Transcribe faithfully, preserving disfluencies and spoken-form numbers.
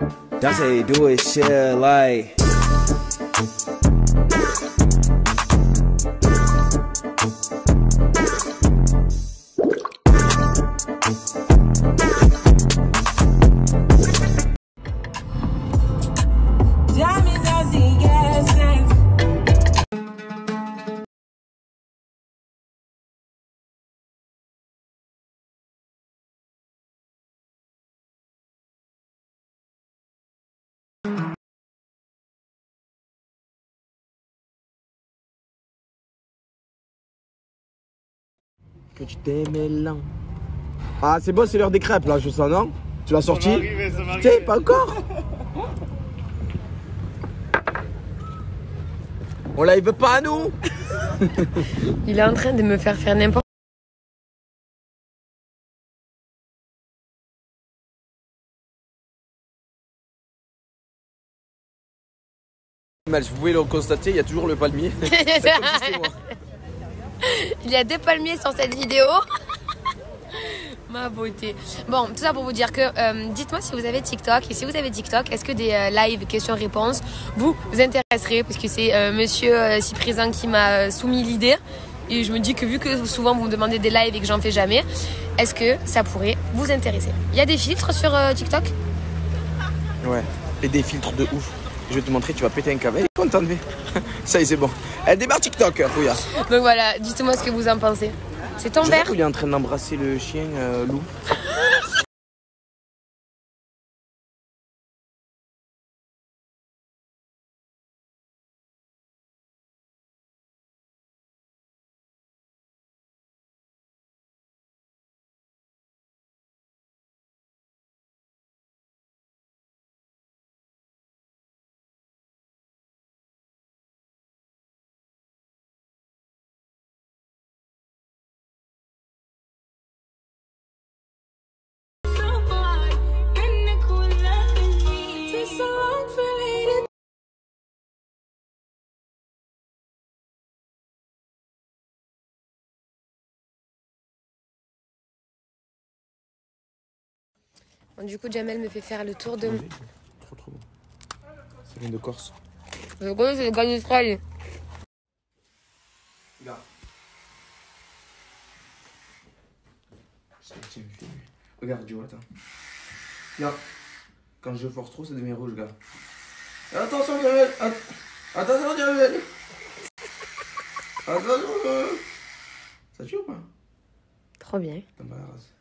That's how you do it, shit, like. Que tu t'aimais là. Ah, c'est bon, c'est l'heure des crêpes là, je sens, non? Tu l'as sorti? Tiens, pas encore. On la veut pas à nous. Il est en train de me faire faire n'importe quoi. Vous pouvez le constater, il y a toujours le palmier. Il y a deux palmiers sur cette vidéo. Ma beauté. Bon, tout ça pour vous dire que euh, dites-moi si vous avez TikTok. Et si vous avez TikTok, est-ce que des euh, live questions-réponses vous, vous intéresseraient? Parce que c'est euh, monsieur euh, si présent qui m'a euh, soumis l'idée. Et je me dis que vu que souvent vous me demandez des lives et que j'en fais jamais, est-ce que ça pourrait vous intéresser? Il y a des filtres sur euh, TikTok? Ouais, et des filtres de ouf. Je vais te montrer, tu vas péter un câble. Elle est contente, ça y est, c'est bon. Elle démarre TikTok, Rouya. Donc voilà, dites-moi ce que vous en pensez. C'est ton verre? Il est en train d'embrasser le chien euh, loup. Bon, du coup, Jamel me fait faire le tour de... Oui, trop trop bon. Ça vient de Corse. Je connais, c'est le gars d'Australie. Regarde. Regarde, Joe, attends. Regarde. Quand je force trop, ça devient rouge, gars. Attention, Jamel. Attention, Jamel. Attention. Ça tue ou pas? Trop bien. T'en bats la race.